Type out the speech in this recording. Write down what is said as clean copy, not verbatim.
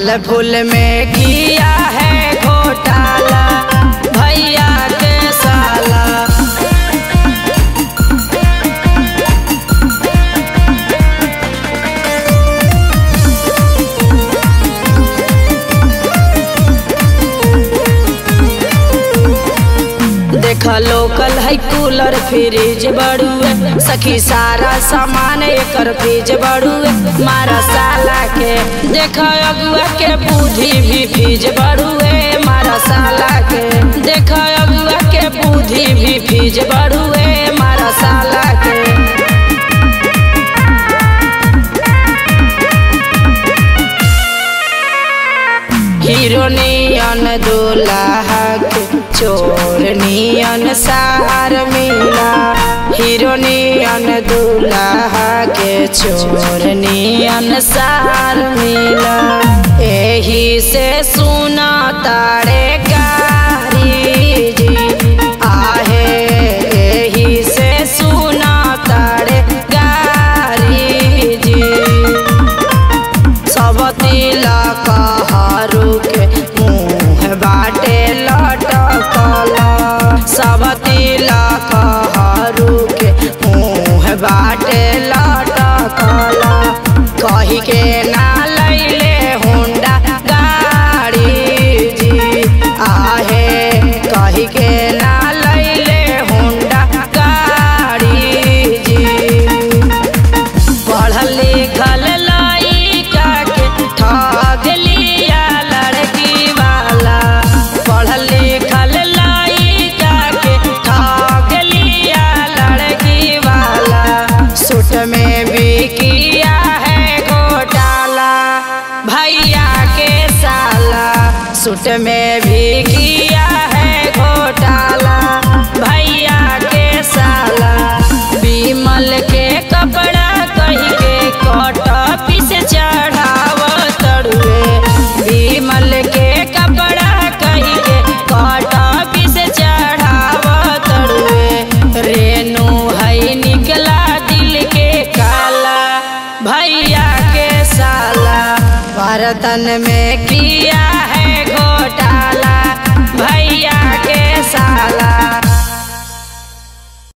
फल फूल में किया है घोटाला भैया के साला। देखा लोकल है कूलर फ्रिज बड़ुए सखी सारा सामान एकर फ्रिज बड़ुए मारा साला के। देखा अगुआ के बुद्धि भी फ्रिज बड़ुए मारा साला के। देखा अगुआ के बुद्धि भी फ्रिज बड़ुए मारा साला के। हीरो नियन दूल्हा के चोर नियन सार मिला। हीरो नियन दूल्हा के चोर नियन सार मिला। एही से सुना तारे गारी जी आहे एही से सुना तारे गारी जी। सब तिलक हरू के मुँह बाटे लटकला। सब तिलक हरू के मुँह बाटे लटकला। कही के ना लैले होंडा गाड़ी जी आहे कही के ना लैले होंडा गाड़ी जी। पढ़ल लिखल लइका के ठग लिया लड़की वाला। पढ़ल लिखल लइका के ठग लिया लड़की वाला। सूट में भी किया है घोटाला भैया के साला। सूट में भी किया है घोटाला भैया के साला। बीमल के कपड़ा कही के कॉपी से चढ़ाव तड़ुए। बीमल के कपड़ा कही के कॉपी से चढ़ाव तड़ुए। रेनू है निकला दिल के काला भैया के साला। बर्तन में किया है